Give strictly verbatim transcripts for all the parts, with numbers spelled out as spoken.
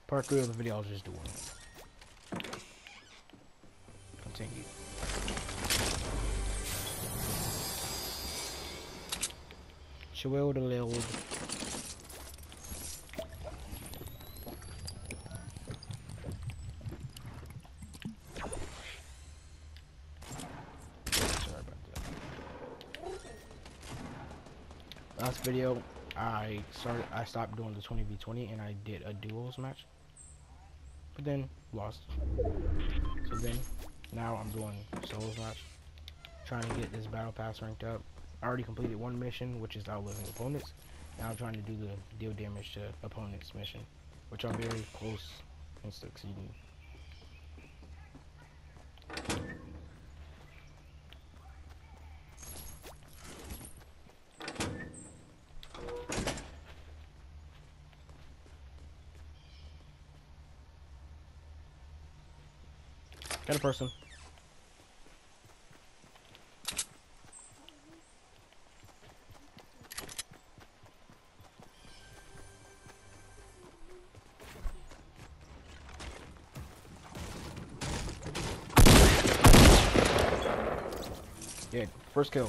Part three of the video I was just doing. Continue. Chill the little. Last video, I started. I stopped doing the twenty v twenty, and I did a duos match, but then lost. So then, now I'm doing solos match, trying to get this battle pass ranked up. I already completed one mission, which is outliving opponents. Now I'm trying to do the deal damage to opponents mission, which I'm very close in succeeding. Got a person. Yeah, first kill.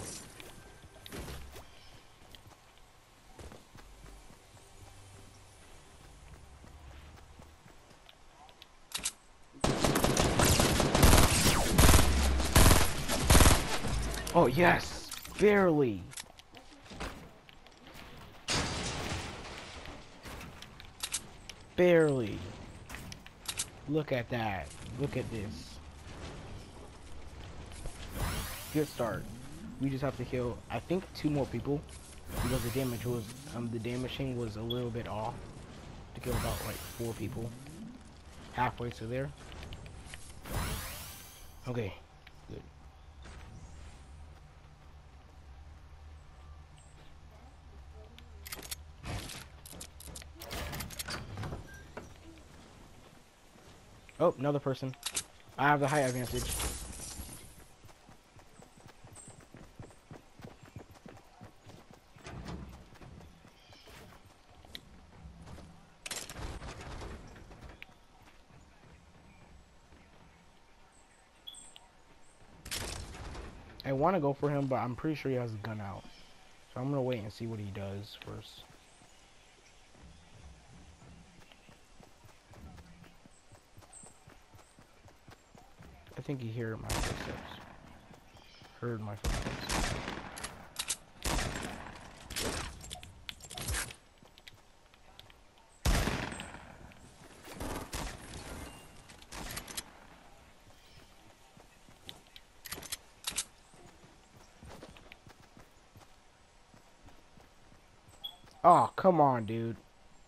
Oh yes, barely. Barely. Look at that. Look at this. Good start. We just have to kill, I think, two more people because the damage was, um, the damaging was a little bit off to kill about like four people. Halfway to there. Okay. Good. Oh, another person. I have the height advantage. I want to go for him, but I'm pretty sure he has a gun out. So I'm going to wait and see what he does first. I think he heard my footsteps. Heard my footsteps. Oh, come on, dude.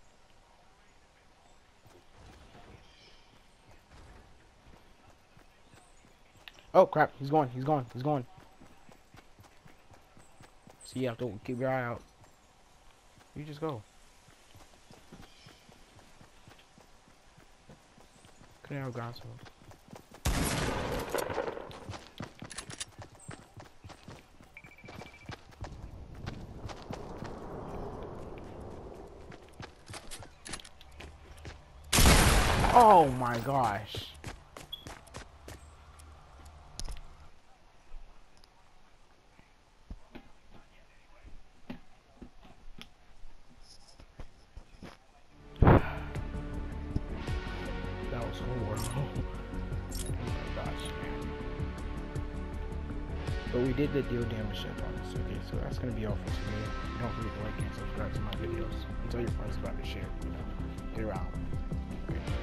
Oh, crap. He's going. He's going. He's going. So you have to keep your eye out. You just go. Couldn't have gone so. Oh my gosh. That was horrible. Oh my gosh. But we did the deal damage check on this, okay? So that's gonna be all for today. Don't forget to like and subscribe to my videos. And tell your friends about the share, you know. Get around. Okay.